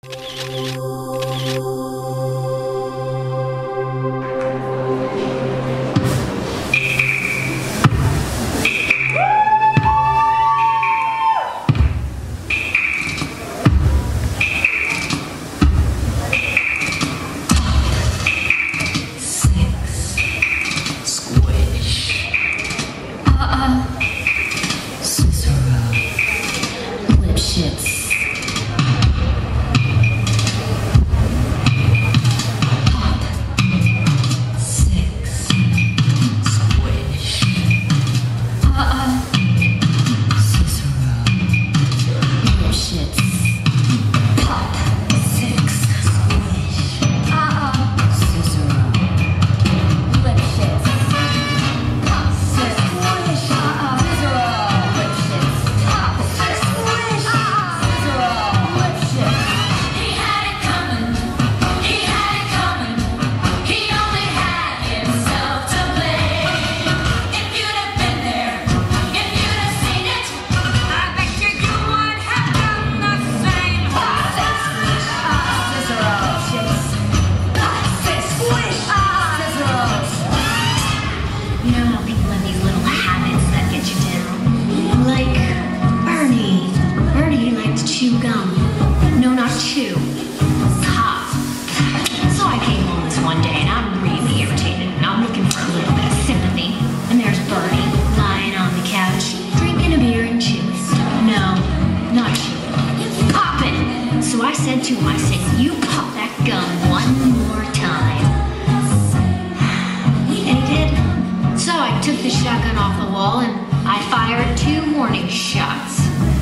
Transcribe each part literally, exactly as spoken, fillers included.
To him, I said, you pop that gum one more time. And he did. So I took the shotgun off the wall and I fired two warning shots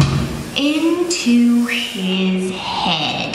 into his head.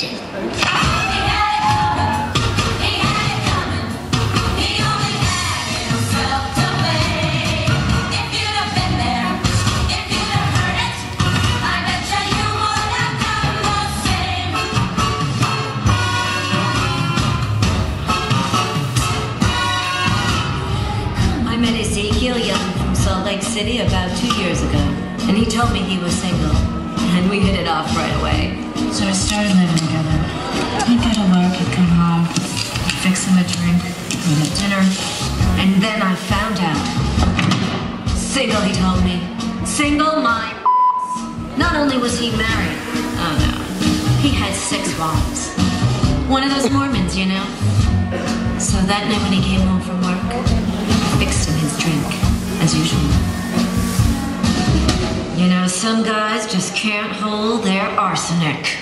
From Salt Lake City about two years ago, and he told me he was single, and we hit it off right away. So we started living together. He'd go to work, he'd come home, I'd fix him a drink, we'd have dinner, and then I found out. Single, he told me. Single, my Not only was he married, oh no, he had six wives. One of those Mormons, you know. So that night when he came home from work, I fixed him his drink, as usual. You know, some guys just can't hold their arsenic.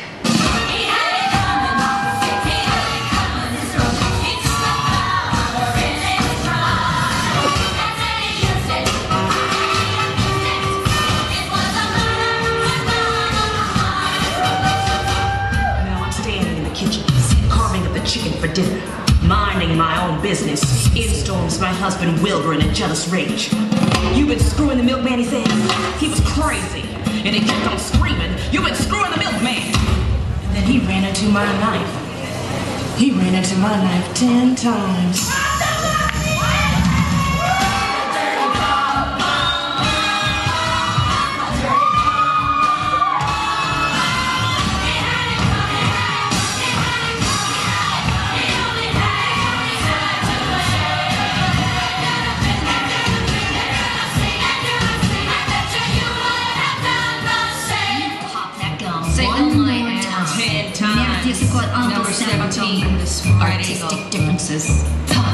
Chicken for dinner, minding my own business. In storms my husband Wilbur in a jealous rage. You've been screwing the milkman, he said. He was crazy, and he kept on screaming, you've been screwing the milkman. And then he ran into my knife. He ran into my knife ten times. Number seventeen, artistic differences.